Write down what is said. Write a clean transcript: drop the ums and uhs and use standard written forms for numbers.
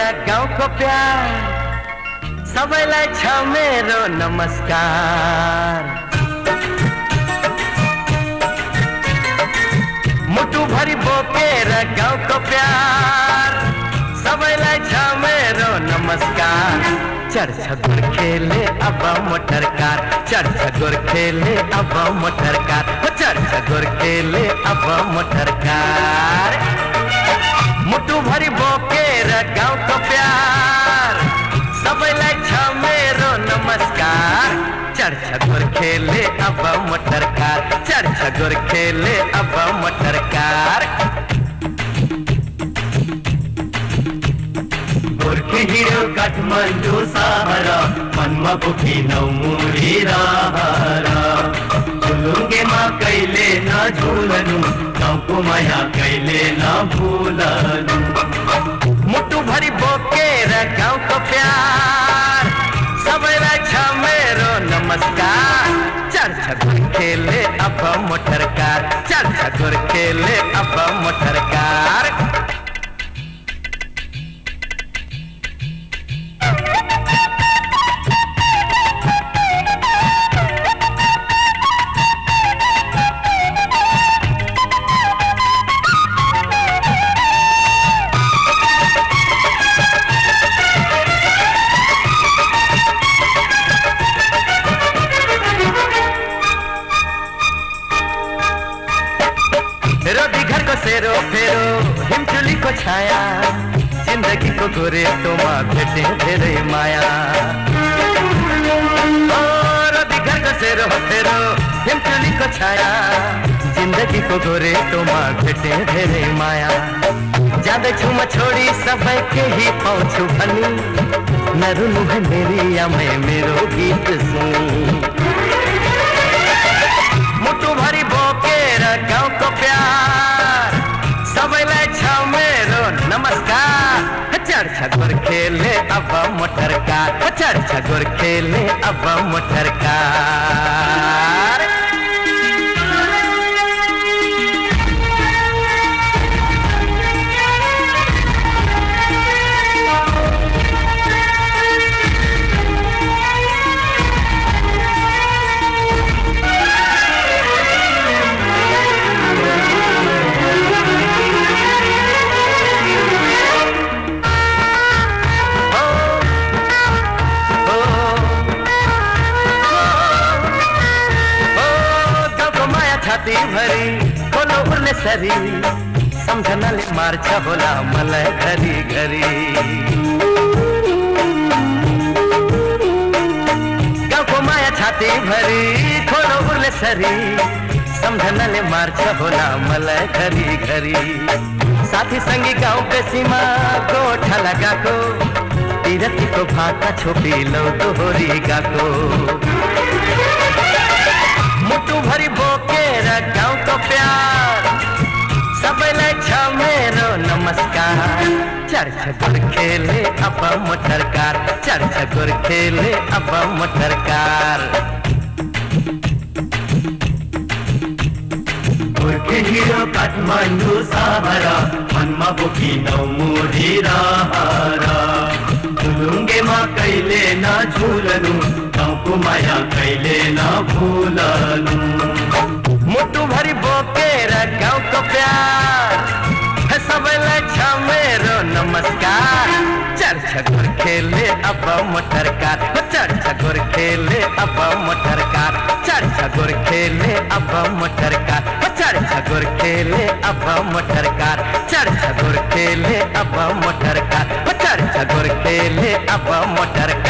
गाउँको प्यार सबैलाई छ मेरो नमस्कार। मुटुभरि बोकेर गाउँको प्यार सबैलाई छ मेरो नमस्कार। चढ्छ गोर्खेले अब मोटरकार, चढ्छ गोर्खेले अब मोटरकार, चढ्छ गोर्खेले अब मोटरकार। मुटुभरि बोकेर गाउँको प्यार सबैलाई छ मेरो नमस्कार। चढ्छ गोर्खेले अब मोटरकार, चढ्छ गोर्खेले अब मोटरकार। गोर्खे हिँड्यो काठमाडौँ सहर, मनमा बोकिनौ मुरी रहर। झुलुङ्गेमा कहिले नझुलनु, गाउँको माया कहिले नभुलनु। मुटुभरि बोकेर गाउँको प्यार सबैलाई छ मेरो नमस्कार। चढ्छ गोर्खेले अब मोटरकार, चढ्छ गोर्खेले अब मोटरकार। रोटी घरको सेरो फेरो हिमचुलीको छाया, जिन्दगीको गोरेटोमा भेटे धेरै माया। रोटी घरको सेरो फेरो हिमचुलीको छाया, जिन्दगीको गोरेटोमा भेटे धेरै माया। जाँदैछु म छोडी सबै केही पाउँछु भनी, नरुनु है मेरी आमै मेरो गीत सुनी। मुटुभरि बोकेर गाउँको प्यार सबैलाई छ मेरो नमस्कार। चढ्छ गोर्खेले अब मोटरकार, चढ्छ गोर्खेले अब मोटरकार। छाती भरी खोलो उर्ने सरी, सम्झनाले मार्छ होला मलाई घरी घरी। गाउँको माया छाती भरी खोलो उर्ने सरी, सम्झनाले मार्छ होला मलाई घरी घरी। साथी सँगै गाउँ बेसीमा गोठा लगाएको, तिरतीको भाका छोपी लौ दोहोरी गएको। मुटुभरि बोकेर गाउँको प्यार सबैलाई छ मेरो नमस्कार। चढ्छ गोर्खेले अब मोटरकार, चढ्छ गोर्खेले अब मोटरकार। गोर्खे हिँड्यो काठमाडौँ सहर, मनमा बोकिनौ मुरी रहर। झुलुङ्गेमा कहिले नझुलनु, गाउँको माया कहिले नभुलनु। मुटुभरि बोकेर गाउँको प्यार सबैलाई छ मेरो नमस्कार। चढ्छ गोर्खेले अब मोटरकार, चढ्छ गोर्खेले अब मोटरकार, चढ्छ गोर्खेले अब मोटरकार, चढ्छ गोर्खेले अब मोटरकार, चढ्छ गोर्खेले अब मोटरकार, चढ्छ गोर्खेले अब मोटरकार।